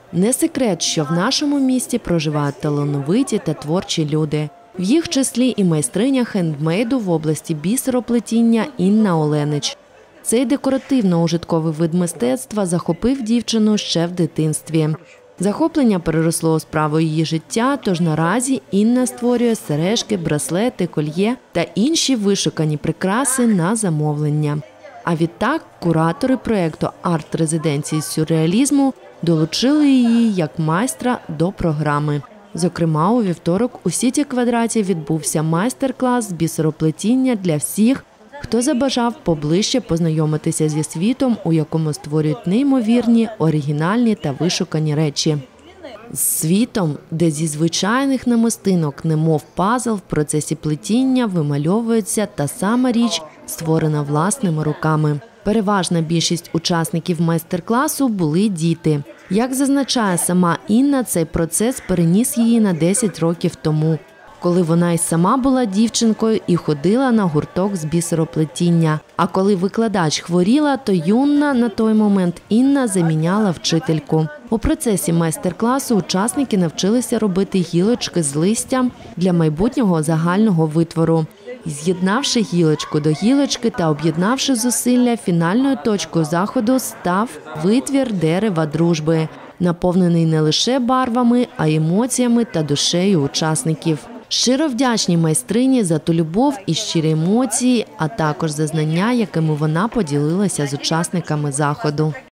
Не секрет, що в нашому місті проживають талановиті та творчі люди. В їх числі і майстриня хендмейду в області бісероплетіння Інна Оленич. Цей декоративно-ужитковий вид мистецтва захопив дівчину ще в дитинстві. Захоплення переросло у справу її життя, тож наразі Інна створює сережки, браслети, кольє та інші вишукані прикраси на замовлення. А відтак куратори проєкту арт-резиденції сюрреалізму долучили її як майстра до програми. Зокрема, у вівторок у Сіті Квадраті відбувся майстер-клас з бісероплетіння для всіх, хто забажав поближче познайомитися зі світом, у якому створюють неймовірні, оригінальні та вишукані речі. З світом, де зі звичайних намистинок, немов пазл, в процесі плетіння вимальовується та сама річ, створена власними руками. Переважна більшість учасників майстер-класу були діти. Як зазначає сама Інна, цей процес переніс її на 10 років тому, коли вона й сама була дівчинкою і ходила на гурток з бісероплетіння. А коли викладач хворіла, то юна на той момент Інна заміняла вчительку. У процесі майстер-класу учасники навчилися робити гілочки з листям для майбутнього загального витвору. З'єднавши гілочку до гілочки та об'єднавши зусилля, фінальною точкою заходу став витвір дерева дружби, наповнений не лише барвами, а й емоціями та душею учасників. Щиро вдячні майстрині за ту любов і щирі емоції, а також за знання, якими вона поділилася з учасниками заходу.